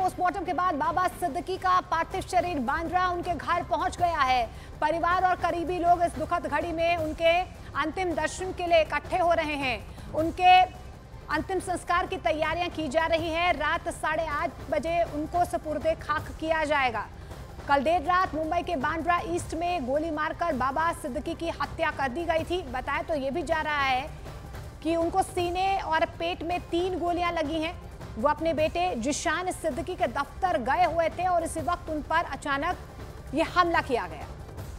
Postmortem के बाद बाबा सिद्दीकी का पार्थिव शरीर बांद्रा उनके घर पहुंच गया है। परिवार और करीबी लोग इस दुखद घड़ी में उनके अंतिम दर्शन के लिए इकट्ठे हो रहे हैं। उनके अंतिम संस्कार की तैयारियां की जा रही हैं। रात 8:30 बजे उनको सुपुर्दे खाक किया जाएगा। कल देर रात मुंबई के बांद्रा ईस्ट में गोली मारकर बाबा सिद्दीकी की हत्या कर दी गई थी। बताया तो ये भी जा रहा है कि उनको सीने और पेट में 3 गोलियां लगी हैं। वो अपने बेटे जिशान सिद्दीकी के दफ्तर गए हुए थे और इसी वक्त उन पर अचानक ये हमला किया गया।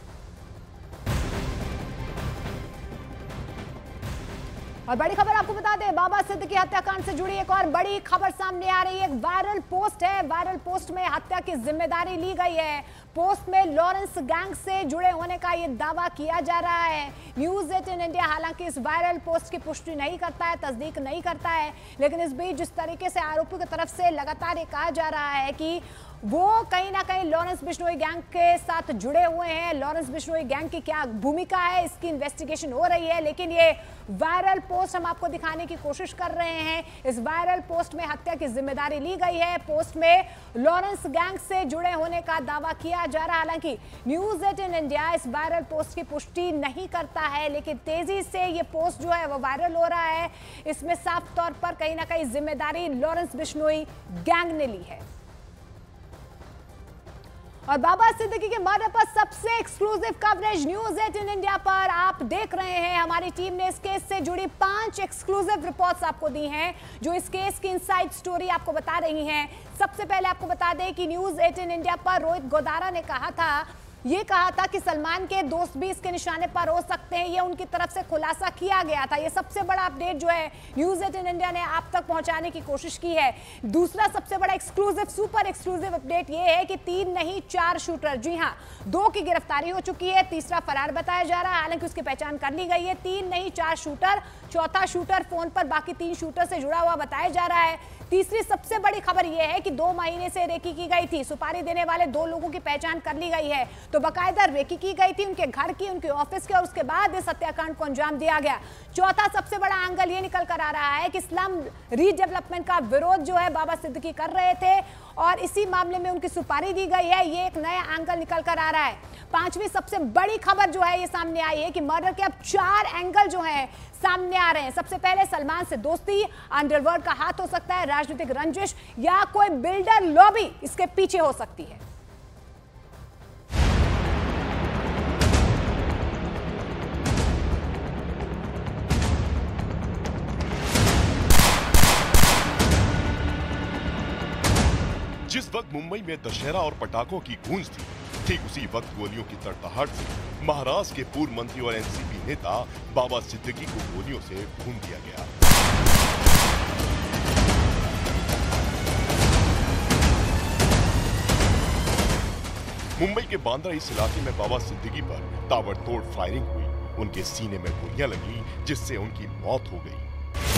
और बड़ी खबर आपको बता दें, बाबा सिद्दीकी हत्याकांड से जुड़ी एक और बड़ी खबर सामने आ रही है। एक वायरल पोस्ट है। वायरल पोस्ट में हत्या की जिम्मेदारी ली गई है। पोस्ट में लॉरेंस गैंग से जुड़े होने का ये दावा किया जा रहा है। न्यूज़ 18 इंडिया हालांकि इस वायरल पोस्ट की पुष्टि नहीं करता है, तस्दीक नहीं करता है, लेकिन इस बीच जिस तरीके से आरोपियों की तरफ से लगातार ये कहा जा रहा है कि वो कहीं ना कहीं लॉरेंस बिश्नोई गैंग के साथ जुड़े हुए हैं। लॉरेंस बिश्नोई गैंग की क्या भूमिका है, इसकी इन्वेस्टिगेशन हो रही है, लेकिन ये वायरल पोस्ट हम आपको दिखाने की कोशिश कर रहे हैं। इस वायरल पोस्ट में हत्या की जिम्मेदारी ली गई है। पोस्ट में लॉरेंस गैंग से जुड़े होने का दावा किया जा रहा है। हालांकि न्यूज़ 18 इंडिया इस वायरल पोस्ट की पुष्टि नहीं करता है, लेकिन तेजी से ये पोस्ट जो है वो वायरल हो रहा है। इसमें साफ तौर पर कहीं ना कहीं जिम्मेदारी लॉरेंस बिश्नोई गैंग ने ली है। और बाबा सिद्दीकी के मर्डर पर सबसे एक्सक्लूसिव कवरेज न्यूज़ 18 इंडिया पर आप देख रहे हैं। हमारी टीम ने इस केस से जुड़ी 5 एक्सक्लूसिव रिपोर्ट्स आपको दी हैं, जो इस केस की इनसाइड स्टोरी आपको बता रही हैं। सबसे पहले आपको बता दें कि न्यूज़ 18 इंडिया पर रोहित गोदारा ने कहा था कि सलमान के दोस्त भी इसके निशाने पर हो सकते हैं। ये उनकी तरफ से खुलासा किया गया था। ये सबसे बड़ा अपडेट जो है न्यूज़ 18 इंडिया ने आप तक पहुंचाने की कोशिश की है। दूसरा सबसे बड़ा एक्सक्लूसिव, सुपर एक्सक्लूसिव अपडेट ये है कि 3 नहीं 4 शूटर, जी हां, 2 की गिरफ्तारी हो चुकी है, तीसरा फरार बताया जा रहा है। हालांकि उसकी पहचान कर ली गई है। 3 नहीं 4 शूटर, चौथा शूटर फोन पर बाकी 3 शूटर से जुड़ा हुआ बताया जा रहा है। तीसरी सबसे बड़ी खबर यह है कि 2 महीने से रेकी की गई थी। सुपारी देने वाले 2 लोगों की पहचान कर ली गई है। तो बाकायदा रेकी की गई थी उनके घर की, उनके ऑफिस की, और उसके बाद इस हत्याकांड को अंजाम दिया गया। चौथा सबसे बड़ा एंगल ये निकल कर आ रहा है कि स्लम रीडेवलपमेंट का विरोध जो है बाबा सिद्दीकी कर रहे थे और इसी मामले में उनकी सुपारी दी गई है। ये एक नया एंगल निकल कर आ रहा है। पांचवी सबसे बड़ी खबर जो है ये सामने आई है कि मर्डर के अब 4 एंगल जो है सामने आ रहे हैं। सबसे पहले सलमान से दोस्ती, अंडरवर्ल्ड का हाथ हो सकता है, राजनीतिक रंजिश या कोई बिल्डर लॉबी इसके पीछे हो सकती है। जिस वक्त मुंबई में दशहरा और पटाखों की गूंज थी, ठीक उसी वक्त गोलियों की तड़तड़ाहट से महाराष्ट्र के पूर्व मंत्री और एनसीपी नेता बाबा सिद्दीकी को गोलियों से भून दिया गया। मुंबई के बांद्रा इस इलाके में बाबा सिद्दीकी पर ताबड़तोड़ फायरिंग हुई। उनके सीने में गोलियां लगी, जिससे उनकी मौत हो गई।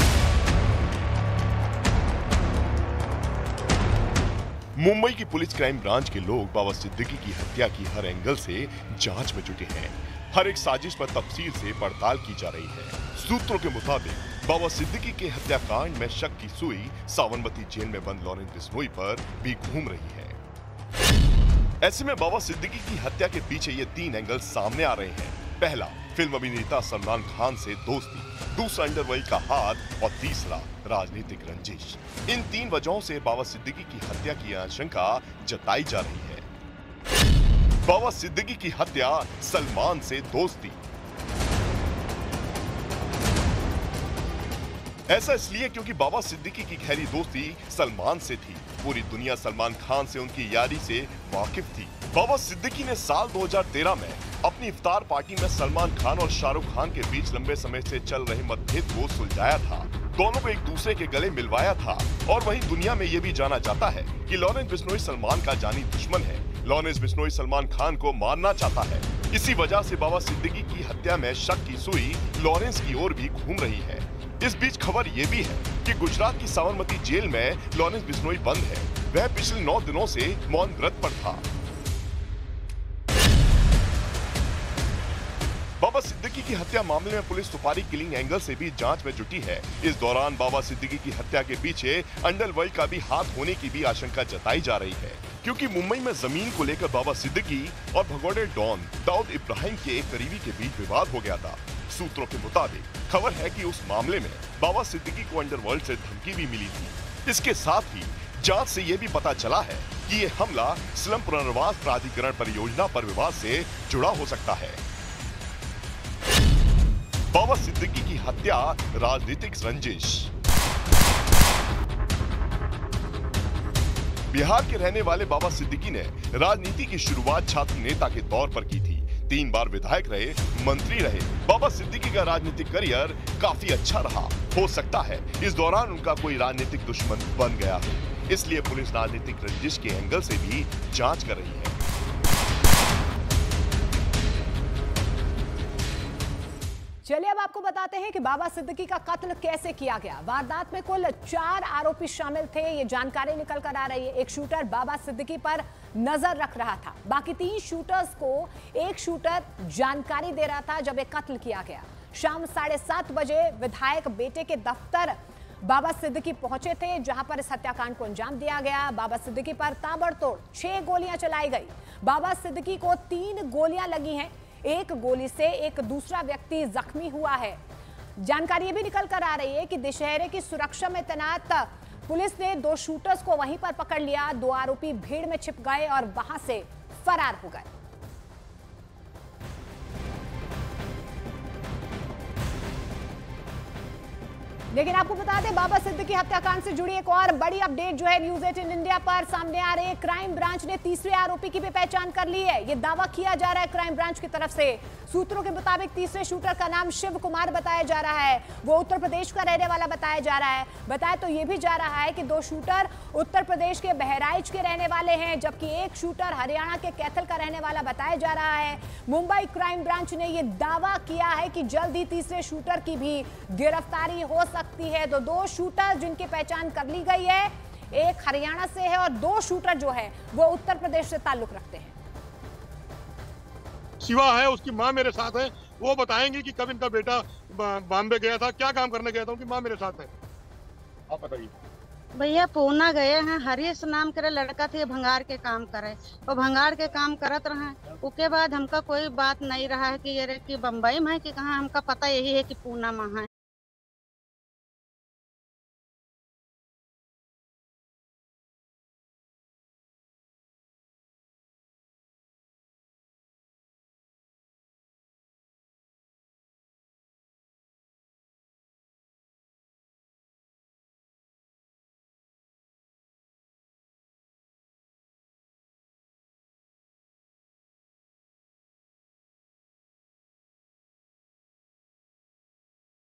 मुंबई की पुलिस क्राइम ब्रांच के लोग बाबा सिद्दीकी की हत्या की हर एंगल से जांच में जुटे हैं। हर एक साजिश पर तफसील से पड़ताल की जा रही है। सूत्रों के मुताबिक बाबा सिद्दीकी के हत्याकांड में शक की सुई साबरमती जेल में बंद लॉरेंस बिश्नोई पर भी घूम रही है। ऐसे में बाबा सिद्दीकी की हत्या के पीछे ये 3 एंगल सामने आ रहे हैं। पहला, फिल्म अभिनेता सलमान खान से दोस्ती, दूसरा अंडरवर्ल्ड का हाथ और तीसरा राजनीतिक रंजिश। इन 3 वजहों से बाबा सिद्दीकी की हत्या की आशंका जताई जा रही है। बाबा सिद्दीकी की हत्या, सलमान से दोस्ती। ऐसा इसलिए क्योंकि बाबा सिद्दीकी की गहरी दोस्ती सलमान से थी। पूरी दुनिया सलमान खान से उनकी यारी से वाकिफ थी। बाबा सिद्दीकी ने साल 2013 में अपनी इफ्तार पार्टी में सलमान खान और शाहरुख खान के बीच लंबे समय से चल रहे मतभेद को सुलझाया था। दोनों को एक दूसरे के गले मिलवाया था। और वहीं दुनिया में ये भी जाना जाता है कि लॉरेंस बिश्नोई सलमान का जानी दुश्मन है। लॉरेंस बिश्नोई सलमान खान को मारना चाहता है। इसी वजह से बाबा सिद्दीकी की हत्या में शक की सुई लॉरेंस की ओर भी घूम रही है। इस बीच खबर ये भी है कि गुजरात की साबरमती जेल में लॉरेंस बिश्नोई बंद है। वह पिछले 9 दिनों से मौन व्रत पर था। बाबा सिद्दीकी की हत्या मामले में पुलिस सुपारी किलिंग एंगल से भी जांच में जुटी है। इस दौरान बाबा सिद्दीकी की हत्या के पीछे अंडरवर्ल्ड का भी हाथ होने की भी आशंका जताई जा रही है, क्योंकि मुंबई में जमीन को लेकर बाबा सिद्दीकी और भगोड़े डॉन दाऊद इब्राहिम के एक करीबी के बीच विवाद हो गया था। सूत्रों के मुताबिक खबर है कि उस मामले में बाबा सिद्दीकी को अंडरवर्ल्ड से धमकी भी मिली थी। इसके साथ ही जांच से यह भी पता चला है कि ये हमला स्लम पुनर्वास प्राधिकरण परियोजना पर विवाद से जुड़ा हो सकता है। बाबा सिद्दीकी की हत्या राजनीतिक रंजिश। बिहार के रहने वाले बाबा सिद्दीकी ने राजनीति की शुरुआत छात्र नेता के तौर पर की थी। 3 बार विधायक रहे, मंत्री रहे। बाबा सिद्दीकी का राजनीतिक करियर काफी अच्छा रहा। हो सकता है इस दौरान उनका कोई राजनीतिक दुश्मन बन गया हो, इसलिए पुलिस राजनीतिक रंजिश के एंगल से भी जांच कर रही है। चलिए अब आपको बताते हैं कि बाबा सिद्दीकी का कत्ल कैसे किया गया। वारदात में कुल 4 आरोपी शामिल थे, ये जानकारी निकल कर आ रही है। एक शूटर बाबा सिद्दीकी पर नजर रख रहा था, बाकी 3 शूटर्स को एक शूटर जानकारी दे रहा था जब एक कत्ल किया गया। शाम 7:30 बजे विधायक बेटे के दफ्तर बाबा सिद्दीकी पहुंचे थे, जहां पर इस हत्याकांड को अंजाम दिया गया। बाबा सिद्दीकी पर ताबड़तोड़ 6 गोलियां चलाई गई। बाबा सिद्दीकी को 3 गोलियां लगी हैं। एक गोली से एक दूसरा व्यक्ति जख्मी हुआ है। जानकारी ये भी निकल कर आ रही है कि दशहरे की सुरक्षा में तैनात पुलिस ने 2 शूटर्स को वहीं पर पकड़ लिया। 2 आरोपी भीड़ में छिप गए और वहां से फरार हो गए। लेकिन आपको बता दें, बाबा सिद्दीकी हत्याकांड से जुड़ी एक और बड़ी अपडेट जो है न्यूज़ 18 इंडिया पर सामने आ रही है। क्राइम ब्रांच ने तीसरे आरोपी की भी पहचान कर ली है। ये दावा किया जा रहा है क्राइम ब्रांच की तरफ से। सूत्रों के मुताबिक तीसरे शूटर का नाम शिव कुमार बताया जा रहा है। वो उत्तर प्रदेश का रहने वाला बताया जा रहा है। बताया तो ये भी जा रहा है कि 2 शूटर उत्तर प्रदेश के बहराइच के रहने वाले हैं, जबकि एक शूटर हरियाणा के कैथल का रहने वाला बताया जा रहा है। मुंबई क्राइम ब्रांच ने यह दावा किया है कि जल्द ही तीसरे शूटर की भी गिरफ्तारी हो सकती है। तो 2 शूटर जिनकी पहचान कर ली गई है, एक हरियाणा से है और 2 शूटर जो है वो उत्तर प्रदेश से ताल्लुक रखते हैं। शिवा है, उसकी माँ मेरे साथ है। वो बताएंगे कि कब इनका बेटा बॉम्बे गया था, क्या काम करने गया था। उनकी माँ मेरे साथ है। आप बताइए। भैया पूना गए हैं, हरीश नाम के लड़का थे, भंगार के काम करे। वो भंगार के काम करत रहे। उसके बाद हमका कोई बात नहीं रहा है कि ये कि बम्बई में है कि कहाँ। हमका पता यही है कि पूना में है।